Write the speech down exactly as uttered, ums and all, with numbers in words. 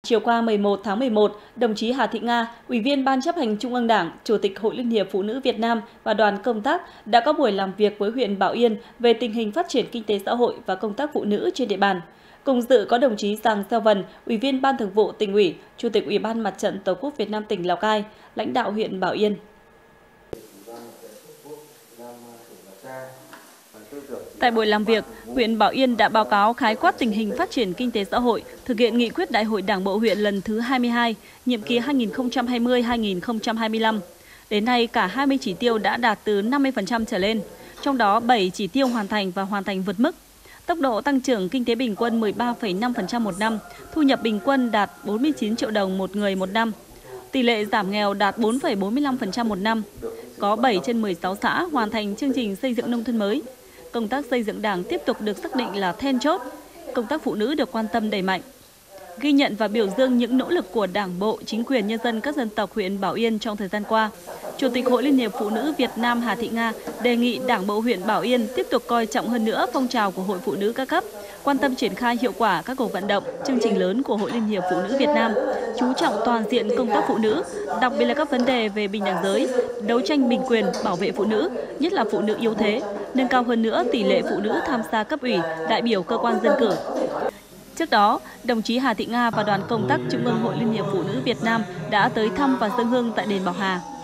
Chiều qua mười một tháng mười một, đồng chí Hà Thị Nga, Ủy viên Ban chấp hành Trung ương Đảng, Chủ tịch Hội Liên hiệp Phụ nữ Việt Nam và đoàn công tác đã có buổi làm việc với huyện Bảo Yên về tình hình phát triển kinh tế xã hội và công tác phụ nữ trên địa bàn. Cùng dự có đồng chí Giàng Xeo Vân, Ủy viên Ban Thường vụ Tỉnh ủy, Chủ tịch Ủy ban Mặt trận Tổ quốc Việt Nam tỉnh Lào Cai, lãnh đạo huyện Bảo Yên. Tại buổi làm việc, huyện Bảo Yên đã báo cáo khái quát tình hình phát triển kinh tế xã hội, thực hiện nghị quyết Đại hội Đảng bộ huyện lần thứ hai mươi hai, nhiệm kỳ hai nghìn không trăm hai mươi đến hai nghìn không trăm hai mươi lăm. Đến nay, cả hai mươi chỉ tiêu đã đạt từ năm mươi phần trăm trở lên, trong đó bảy chỉ tiêu hoàn thành và hoàn thành vượt mức. Tốc độ tăng trưởng kinh tế bình quân mười ba phẩy năm phần trăm một năm, thu nhập bình quân đạt bốn mươi chín triệu đồng một người một năm. Tỷ lệ giảm nghèo đạt bốn phẩy bốn mươi lăm phần trăm một năm. Có bảy trên mười sáu xã hoàn thành chương trình xây dựng nông thôn mới. Công tác xây dựng Đảng tiếp tục được xác định là then chốt. Công tác phụ nữ được quan tâm đẩy mạnh. Ghi nhận và biểu dương những nỗ lực của Đảng bộ, chính quyền nhân dân các dân tộc huyện Bảo Yên trong thời gian qua, Chủ tịch Hội Liên hiệp Phụ nữ Việt Nam Hà Thị Nga đề nghị Đảng bộ huyện Bảo Yên tiếp tục coi trọng hơn nữa phong trào của Hội Phụ nữ các cấp, quan tâm triển khai hiệu quả các cuộc vận động, chương trình lớn của Hội Liên hiệp Phụ nữ Việt Nam, chú trọng toàn diện công tác phụ nữ, đặc biệt là các vấn đề về bình đẳng giới, đấu tranh bình quyền, bảo vệ phụ nữ, nhất là phụ nữ yếu thế, nâng cao hơn nữa tỷ lệ phụ nữ tham gia cấp ủy, đại biểu cơ quan dân cử. Trước đó, đồng chí Hà Thị Nga và đoàn công tác Trung ương Hội Liên hiệp Phụ nữ Việt Nam đã tới thăm và dâng hương tại đền Bảo Hà.